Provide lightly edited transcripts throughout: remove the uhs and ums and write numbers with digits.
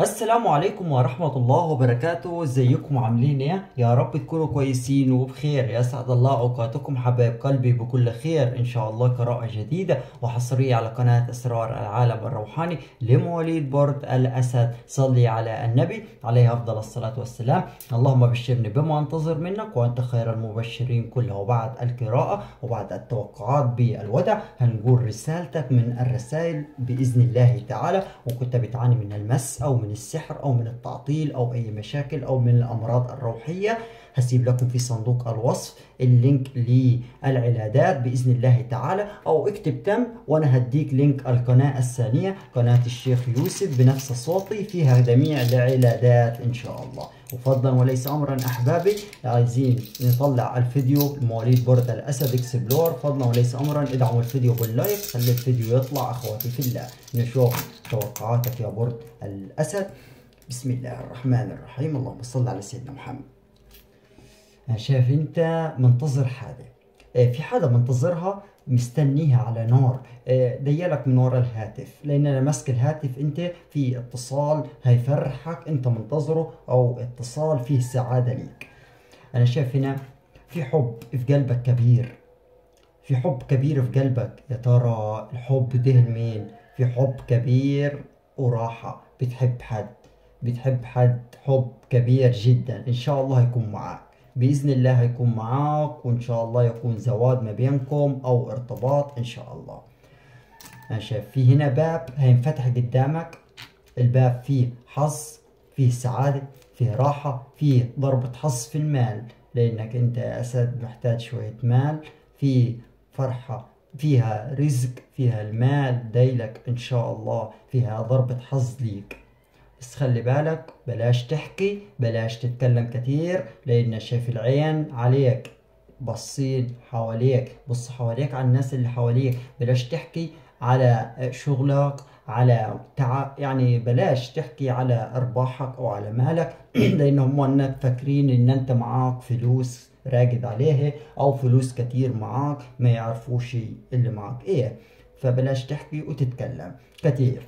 السلام عليكم ورحمة الله وبركاته. ازيكم عاملين ايه؟ يا رب تكونوا كويسين وبخير. يسعد الله اوقاتكم حبايب قلبي بكل خير ان شاء الله. قراءة جديدة وحصرية على قناة اسرار العالم الروحاني لمواليد برج الاسد. صلي على النبي عليه افضل الصلاة والسلام. اللهم بشرني بما انتظر منك وانت خير المبشرين كلها. وبعد القراءة وبعد التوقعات بالودع هنقول رسالتك من الرسائل بإذن الله تعالى. وكنت بتعاني من المس او من السحر او من التعطيل او اي مشاكل او من الامراض الروحيه، هسيب لكم في صندوق الوصف اللينك للعلادات باذن الله تعالى، او اكتب تم وانا هديك لينك القناه الثانيه قناه الشيخ يوسف بنفس صوتي فيها جميع العلادات ان شاء الله. وفضلا وليس امرا احبابي، عايزين نطلع الفيديو لمواليد برج الاسد اكسبلور، فضلا وليس امرا ادعموا الفيديو باللايك، خلي الفيديو يطلع اخواتي في الله. نشوف توقعاتك يا برج الاسد. بسم الله الرحمن الرحيم، اللهم صل على سيدنا محمد. أنا شايف انت منتظر حاجه، في حاجه منتظرها مستنيها على نار، ديالك من ورا الهاتف، لان انا ماسك الهاتف. انت في اتصال هيفرحك انت منتظره، او اتصال فيه سعاده ليك. انا شايف هنا في حب في قلبك كبير، في حب كبير في قلبك. يا ترى الحب ده لمين؟ في حب كبير وراحة، بتحب حد، بتحب حد حب كبير جدا. ان شاء الله هيكون معاك بإذن الله، هيكون معاك وان شاء الله يكون زواج ما بينكم او ارتباط ان شاء الله. انا شايف في هنا باب هينفتح قدامك، الباب فيه حظ، فيه سعادة، فيه راحة، فيه ضربة حظ في المال، لانك انت يا اسد محتاج شوية مال. في فرحة، فيها رزق، فيها المال دايلك ان شاء الله، فيها ضربة حظ ليك. بس خلي بالك، بلاش تحكي، بلاش تتكلم كتير، لان شايف العين عليك، بصين حواليك، بص حواليك على الناس اللي حواليك. بلاش تحكي على شغلك، على يعني بلاش تحكي على ارباحك او على مالك لان هم انك فاكرين ان انت معاك فلوس راقد عليه، او فلوس كتير معاك ما يعرفوش اللي معاك ايه. فبلاش تحكي وتتكلم كتير،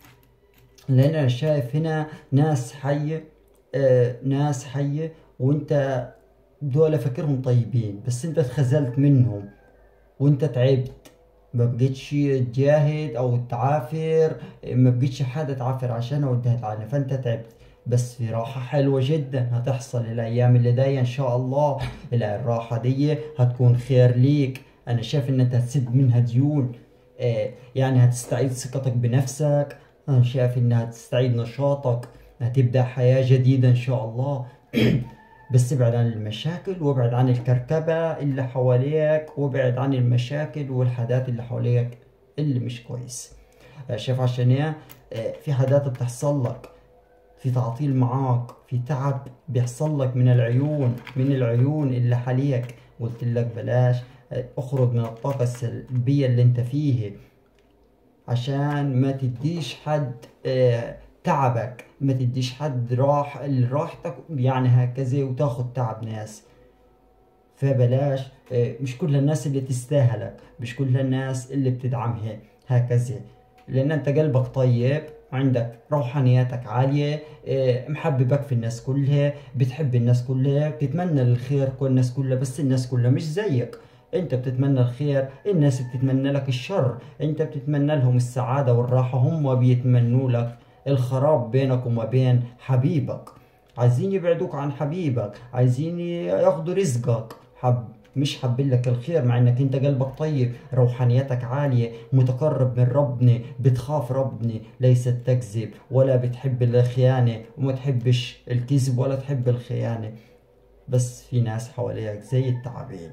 لان انا شايف هنا ناس حية، ناس حية، وانت دول فاكرهم طيبين بس انت اتخذلت منهم وانت تعبت، ما بقيتش تجاهد او تعافر، ما بقيتش حدا تعافر عشانها وانتهت عنها، فانت تعبت. بس في راحة حلوة جدا هتحصل الأيام اللي جاية إن شاء الله. الراحة دي هتكون خير ليك. أنا شايف إن أنت هتسد منها ديون، يعني هتستعيد ثقتك بنفسك. أنا شايف إنها هتستعيد نشاطك، هتبدأ حياة جديدة إن شاء الله. بس ابعد عن المشاكل، وابعد عن الكركبة اللي حواليك، وابعد عن المشاكل والحاجات اللي حواليك اللي مش كويس. شايف عشان ايه؟ في حاجات بتحصل لك، في تعطيل معاك، في تعب بيحصل لك من العيون، من العيون اللي حواليك. قلت لك بلاش، اخرج من الطاقة السلبية اللي انت فيه، عشان ما تديش حد تعبك، ما تديش حد راحتك يعني هكذا وتاخد تعب ناس. فبلاش، مش كل الناس اللي تستاهلك، مش كل الناس اللي بتدعمها هكذا، لان انت قلبك طيب وعندك روحانياتك عالية، محببك في الناس كلها، بتحب الناس كلها، بتتمنى الخير كل الناس كلها، بس الناس كلها مش زيك. انت بتتمنى الخير، الناس بتتمنى لك الشر. انت بتتمنى لهم السعادة والراحة، هم بيتمنوا لك الخراب بينك وما بين حبيبك. عايزين يبعدوك عن حبيبك، عايزين ياخدوا رزقك، مش حابين لك الخير، مع انك انت قلبك طيب، روحانيتك عالية، متقرب من ربنا، بتخاف ربنا، ليست تكذب ولا بتحب الخيانة، وما تحبش الكذب ولا تحب الخيانة. بس في ناس حواليك زي التعابين.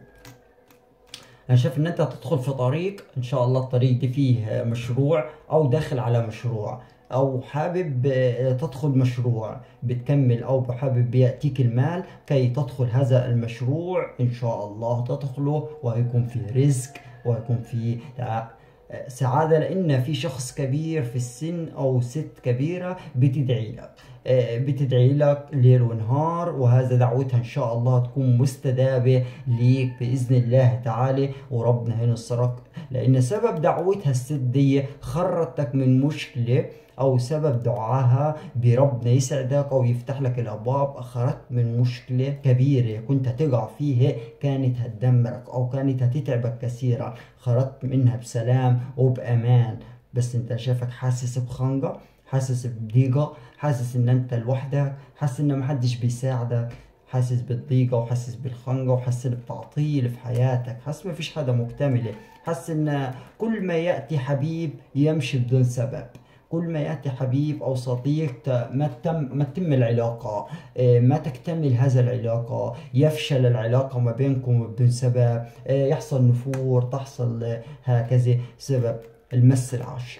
انا شايف ان انت هتدخل في طريق ان شاء الله، الطريق ده فيه مشروع او داخل على مشروع، او حابب تدخل مشروع بتكمل، او حابب يأتيك المال كي تدخل هذا المشروع ان شاء الله تدخله، وهيكون فيه رزق، وهيكون فيه سعادة، لأن في شخص كبير في السن أو ست كبيرة بتدعي لك، بتدعي لك ليل ونهار، وهذا دعوتها إن شاء الله تكون مستجابة ليك بإذن الله تعالى، وربنا هينصرك، لأن سبب دعوتها الست دي خرجتك من مشكلة او سبب دعاها بربنا يسعدك او يفتح لك الابواب، اخرت من مشكلة كبيرة كنت هتقع فيها، كانت هتدمرك او كانت هتتعبك كثيرا، خرجت منها بسلام وبامان. بس انت شايفك حاسس بخنقة، حاسس بضيقة، حاسس ان انت لوحدك، حاسس ان محدش بيساعدك، حاسس بالضيقة وحاسس بالخنقة وحاسس بتعطيل في حياتك، حاسس مفيش حدا مكتملة، حاسس ان كل ما يأتي حبيب يمشي بدون سبب، كل ما يأتي حبيب أو صديق ما تتم العلاقة، ما تكتمل هذا العلاقة، يفشل العلاقة ما بينكم بدون سبب، يحصل نفور، تحصل هكذا سبب. المس العاشق،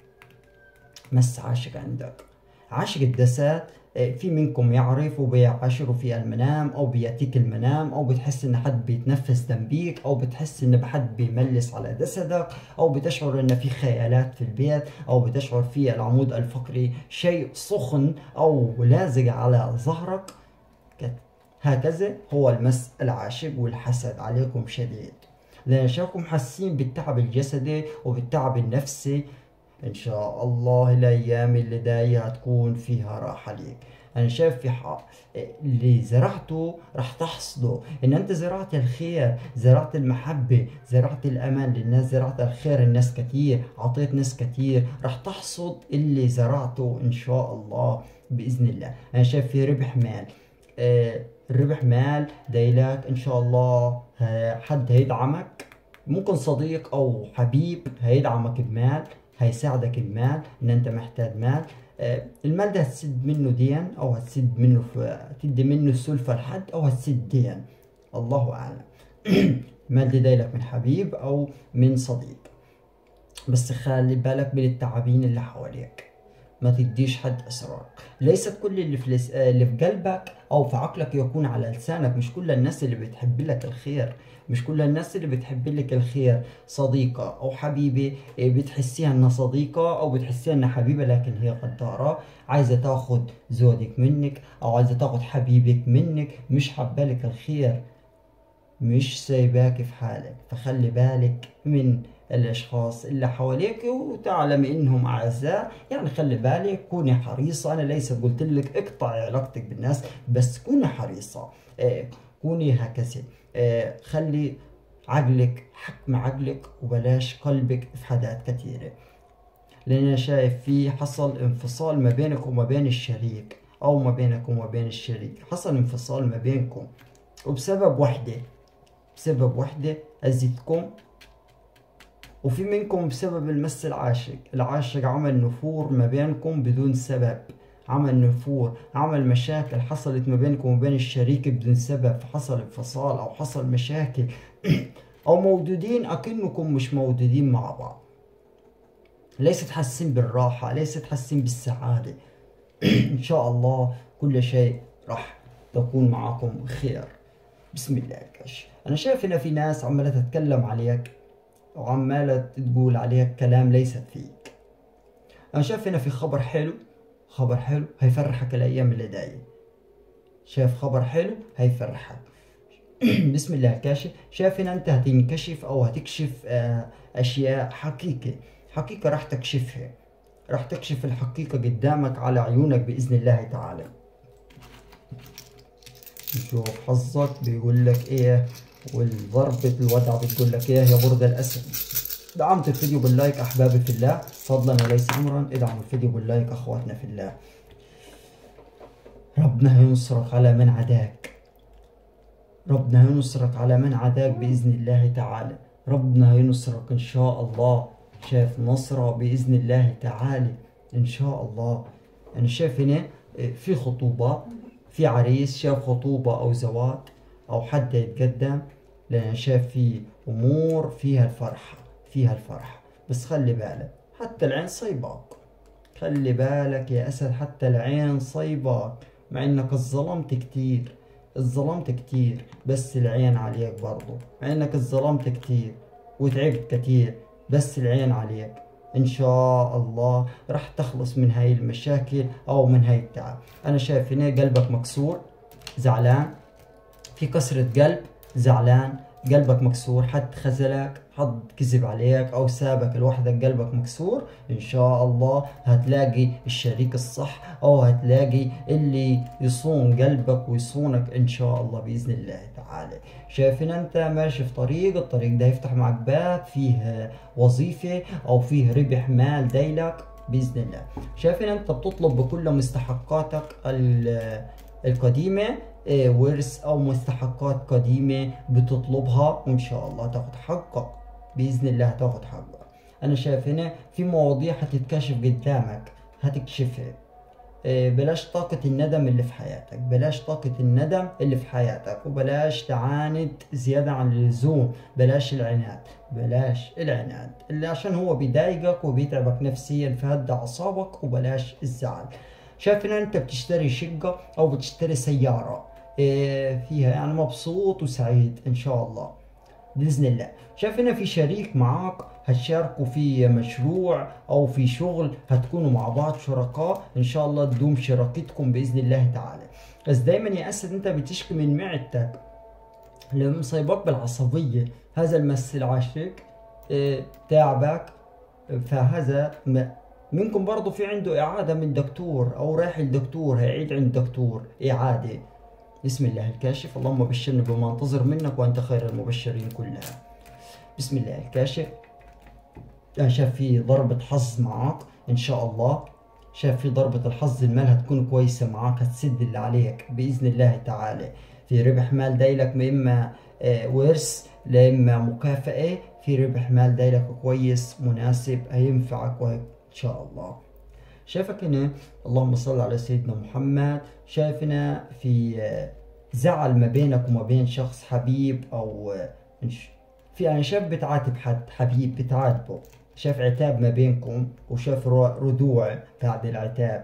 مس عاشق عندك، عاشق الدسات. في منكم يعرف وبيعاشروا في المنام او بياتيك المنام، او بتحس ان حد بيتنفس جنبيك، او بتحس ان حد بيملس على جسدك، او بتشعر ان في خيالات في البيت، او بتشعر في العمود الفقري شيء سخن او لازق على ظهرك. هكذا هو المس العاشق، والحسد عليكم شديد لان شايفكم حاسين بالتعب الجسدي وبالتعب النفسي. ان شاء الله الايام اللي جايه هتكون فيها راحه ليك. انا شايف في حق اللي زرعته راح تحصده، ان انت زرعت الخير، زرعت المحبه، زرعت الامان للناس، زرعت الخير الناس كتير، عطيت ناس كتير، راح تحصد اللي زرعته ان شاء الله باذن الله. انا شايف في ربح مال، الربح مال دايلك ان شاء الله. حد هيدعمك، ممكن صديق او حبيب هيدعمك بمال، هيساعدك المال ان انت محتاج مال. المال ده هتسد منه دين، او هتسد منه تدي منه السلفة لحد، او هتسد دين، الله اعلم. المال ده جايلك من حبيب او من صديق، بس خلي بالك من التعابين اللي حواليك، ما تديش حد اسرار. ليست كل اللي في قلبك او في عقلك يكون على لسانك. مش كل الناس اللي بتحب لك الخير، مش كل الناس اللي بتحب لك الخير صديقة او حبيبة بتحسيها انها صديقة او بتحسيها انها حبيبة، لكن هي غدارة، عايزة تاخد زوجك منك او عايزة تاخد حبيبك منك، مش حابة لك الخير، مش سايباك في حالك. فخلي بالك من الاشخاص اللي حواليك وتعلم انهم اعزاء، يعني خلي بالك، كوني حريصة. انا ليس قلت لك اقطعي علاقتك بالناس، بس كوني حريصة، كوني هكذا، خلي عقلك حكم عقلك وبلاش قلبك في حاجات كثيرة. لان انا شايف في حصل انفصال ما بينك وما بين الشريك، او ما بينك وما بين الشريك حصل انفصال ما بينكم، وبسبب وحدة، بسبب وحدة أذتكم. وفي منكم بسبب المس العاشق، العاشق عمل نفور ما بينكم بدون سبب، عمل نفور، عمل مشاكل حصلت ما بينكم وبين الشريك بدون سبب، فحصل انفصال أو حصل مشاكل أو موجودين أكنكم مش موجودين مع بعض، ليست حاسين بالراحة، ليست حاسين بالسعادة. إن شاء الله كل شيء راح تكون معكم خير بسم الله الكاش. انا شايف ان في ناس عمالة تتكلم عليك وعمالة تقول عليك كلام ليست فيك. انا شايف هنا في خبر حلو، خبر حلو هيفرحك الايام اللي جاية، شايف خبر حلو هيفرحك. بسم الله الكاشف. شايف ان انت هتنكشف او هتكشف اشياء حقيقة، حقيقة راح تكشفها، راح تكشف الحقيقة قدامك على عيونك بإذن الله تعالى. نشوف حظك بيقول لك ايه، والضربة الودع بتقول لك ايه يا برد الاسد. دعمت الفيديو باللايك احبابي في الله، فضلا وليس امرا، ادعموا الفيديو باللايك اخواتنا في الله. ربنا هينصرك على من عداك، ربنا هينصرك على من عداك بإذن الله تعالى، ربنا هينصرك إن شاء الله. شايف نصرة بإذن الله تعالى إن شاء الله. أنا شايف هنا في خطوبة، في عريس، شايف خطوبة أو زواج أو حد يتقدم، لأن شايف في أمور فيها الفرحة، فيها الفرحة. بس خلي بالك حتى العين صيباك، خلي بالك يا أسد، حتى العين صيباك، مع إنك اتظلمت كتير، اتظلمت كتير، بس العين عليك برضو، مع إنك اتظلمت كتير وتعبت كتير، بس العين عليك. إن شاء الله راح تخلص من هاي المشاكل أو من هاي التعب. أنا شايف هنا قلبك مكسور، زعلان، في كسرة قلب، زعلان، قلبك مكسور، حد خذلك، حد كذب عليك او سابك لوحدك قلبك مكسور، ان شاء الله هتلاقي الشريك الصح، او هتلاقي اللي يصون قلبك ويصونك ان شاء الله باذن الله تعالى. شايف ان انت ماشي في طريق، الطريق ده يفتح معك باب فيه وظيفة او فيه ربح مال دايلك باذن الله. شايف ان انت بتطلب بكل مستحقاتك القديمة، ورث او مستحقات قديمة بتطلبها، وان شاء الله تاخد حقك باذن الله، تاخد حقك. انا شايف هنا في مواضيع هتتكشف قدامك، هتكشفها. بلاش طاقة الندم اللي في حياتك، بلاش طاقة الندم اللي في حياتك، وبلاش تعاند زيادة عن اللزوم، بلاش العناد، بلاش العناد اللي عشان هو بيضايقك وبيتعبك نفسيا، فهدى أعصابك وبلاش الزعل. شايف ان انت بتشتري شقة او بتشتري سيارة فيها يعني مبسوط وسعيد ان شاء الله بإذن الله. شايف هنا في شريك معاك، هتشاركوا في مشروع أو في شغل، هتكونوا مع بعض شركاء إن شاء الله، تدوم شراكتكم بإذن الله تعالى. بس دايما يا أسد أنت بتشكي من معدتك اللي مصيبك بالعصبية، هذا المس العاشق تعبك، فهذا منكم برضو في عنده إعادة من دكتور أو رايح الدكتور، هيعيد عند دكتور إعادة. بسم الله الكاشف، اللهم بشرني بما انتظر منك وانت خير المبشرين كلها. بسم الله الكاشف. انا شايف في ضربة حظ معاك ان شاء الله، شايف في ضربة الحظ، المال هتكون كويسة معاك، هتسد اللي عليك بإذن الله تعالى. في ربح مال دايلك، اما ورث لا اما مكافأة، في ربح مال دايلك كويس مناسب هينفعك ان شاء الله. شايفك هنا اللهم صل على سيدنا محمد، شايفنا في زعل ما بينك وما بين شخص حبيب، او في انا شايف بتعاتب حد حبيب بتعاتبه، شايف عتاب ما بينكم، وشايف رجوع بعد العتاب،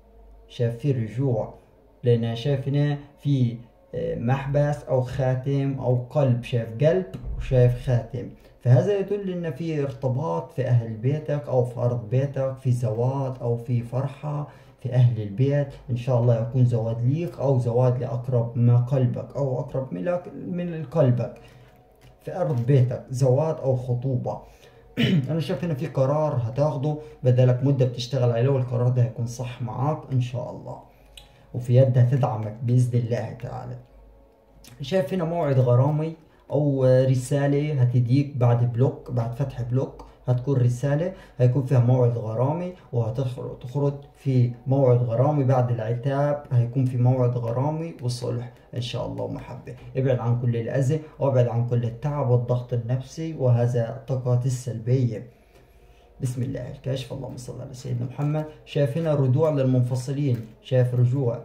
شايف في رجوع، لان انا شايف هنا في محبس او خاتم او قلب، شايف قلب وشايف خاتم، فهذا يدل ان في ارتباط في اهل بيتك او في ارض بيتك، في زواج او في فرحة في اهل البيت، ان شاء الله يكون زواج ليك او زواج لاقرب ما قلبك او اقرب من قلبك في ارض بيتك، زواج او خطوبة. انا شايف هنا في قرار هتاخده بدلك مدة بتشتغل عليه، والقرار ده هيكون صح معاك ان شاء الله، وفي يدها تدعمك بإذن الله تعالى. شايف هنا موعد غرامي أو رسالة هتديك بعد بلوك، بعد فتح بلوك هتكون رسالة هيكون فيها موعد غرامي، وهتخرج في موعد غرامي بعد العتاب، هيكون في موعد غرامي وصلح إن شاء الله ومحبة. ابعد عن كل الأذى، وابعد عن كل التعب والضغط النفسي وهذا الطاقات السلبية. بسم الله الكاشف، اللهم صل على سيدنا محمد. شايف هنا رجوع للمنفصلين، شايف رجوع،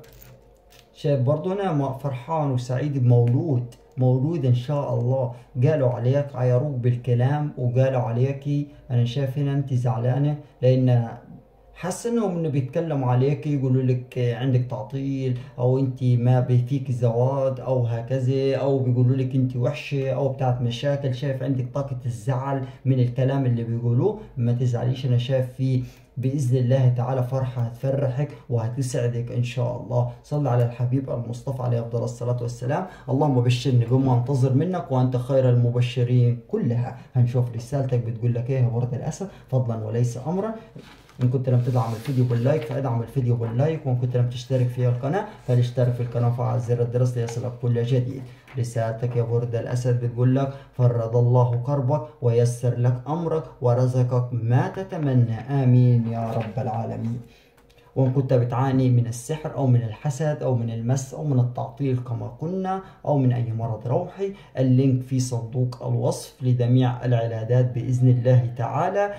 شايف برضو هنا فرحان وسعيد بمولود، مولود ان شاء الله. قالوا عليك عيروك بالكلام وقالوا عليكي، انا شايف هنا انت زعلانة لان حاسه انهم بيتكلموا عليك، يقولوا لك عندك تعطيل، او انت ما بيفيك زواج او هكذا، او بيقولوا لك انت وحشه او بتاعت مشاكل. شايف عندك طاقه الزعل من الكلام اللي بيقولوه، ما تزعليش، انا شايف في باذن الله تعالى فرحه هتفرحك وهتسعدك ان شاء الله. صل على الحبيب المصطفى عليه افضل الصلاه والسلام. اللهم بشرني بما انتظر منك وانت خير المبشرين كلها. هنشوف رسالتك بتقول لك ايه يا ورد الاسد، فضلا وليس امرا. إن كنت لم تدعم الفيديو باللايك فادعم الفيديو باللايك، وإن كنت لم تشترك في القناة فاشترك في القناة وفعل زر الجرس ليصلك كل جديد. رسالتك يا برد الأسد بتقول لك فرج الله كربك ويسر لك أمرك ورزقك ما تتمنى، آمين يا رب العالمين. وإن كنت بتعاني من السحر أو من الحسد أو من المس أو من التعطيل كما قلنا أو من أي مرض روحي، اللينك في صندوق الوصف لجميع العلاجات بإذن الله تعالى.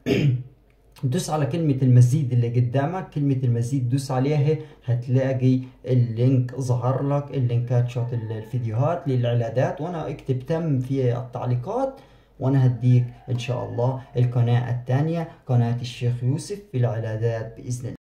دوس على كلمة المزيد اللي قدامك، كلمة المزيد دوس عليها هتلاقي اللينك ظهر لك، اللينكات شوت الفيديوهات للعلاجات، وانا اكتب تم في التعليقات وانا هديك ان شاء الله القناة الثانية، قناة الشيخ يوسف في العلاجات بإذن الله.